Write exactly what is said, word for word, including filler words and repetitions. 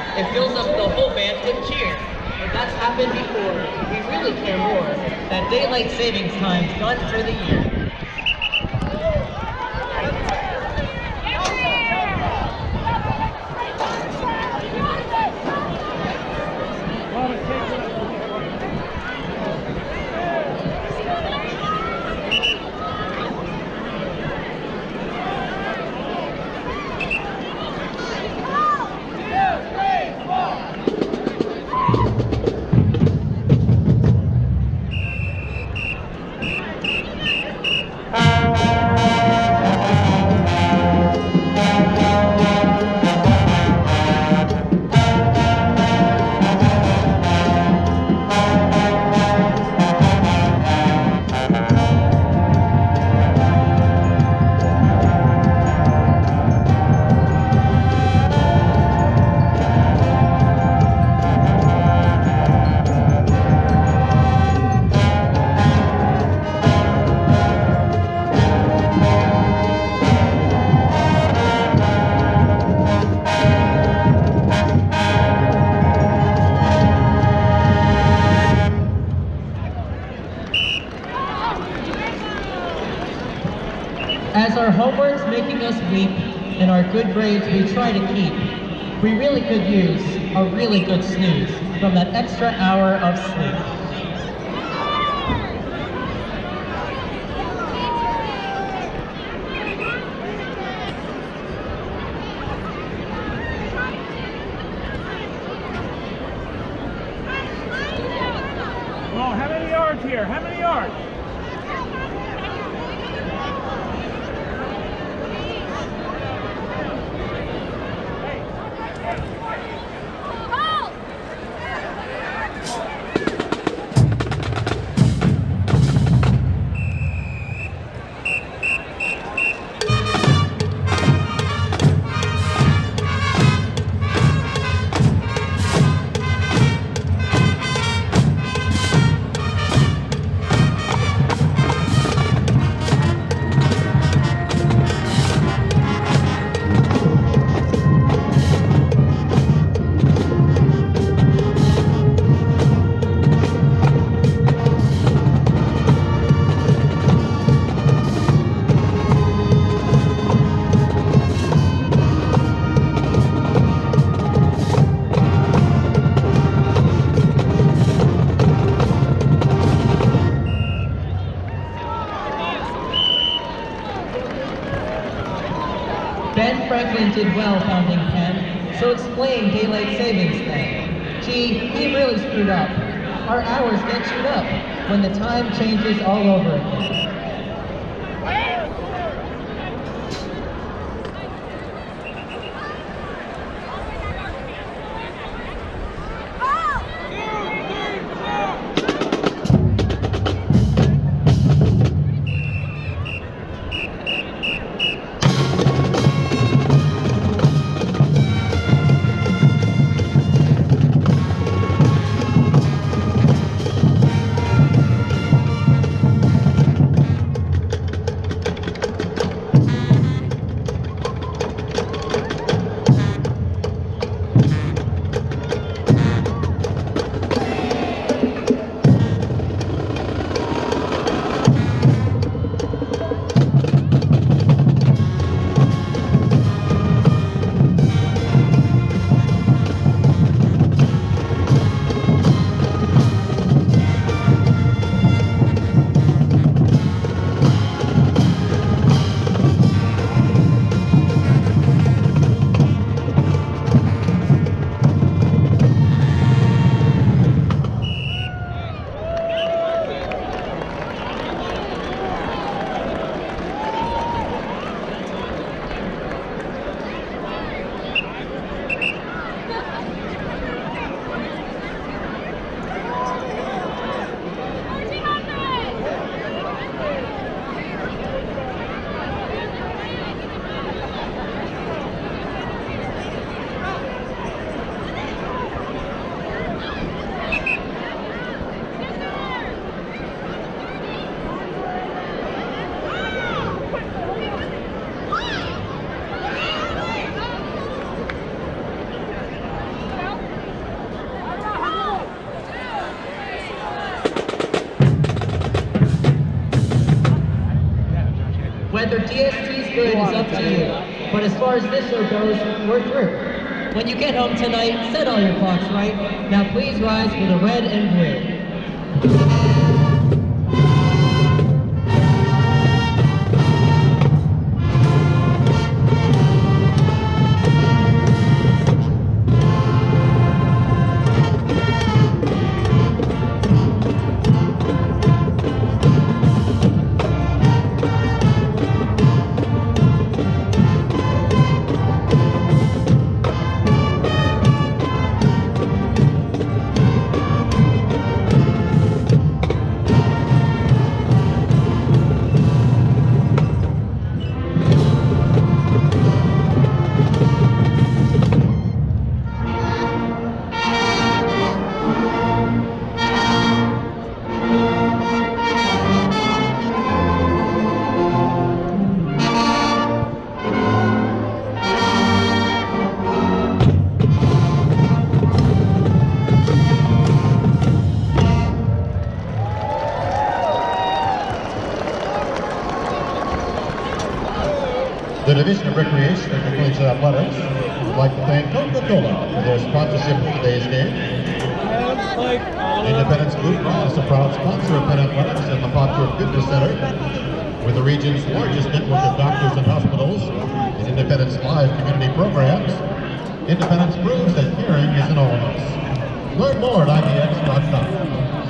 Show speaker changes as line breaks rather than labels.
it fills up the whole band with cheer. But that's happened before. We really care more that daylight savings time's done for the year. As our homework's making us weep and our good grades we try to keep, we really could use a really good snooze from that extra hour of sleep.
Oh, how many yards here? How many yards?
Ben Franklin did well founding Penn, so explain daylight savings then. Gee, he really screwed up. Our hours get chewed up when the time changes all over again. Whether D S T's good is up to you, but as far as this show goes, we're through. When you get home tonight, set all your clocks right. Now please rise for the red and blue.
The Division of Recreation and Collegiate Athletics would like to thank Coca-Cola for their sponsorship of today's game. Independence Blue Cross, a proud sponsor of Penn Athletics and the Popular Fitness Center. With the region's largest network of doctors and hospitals and Independence Live community programs, Independence proves that caring is in all of us. Learn more at I D X dot com.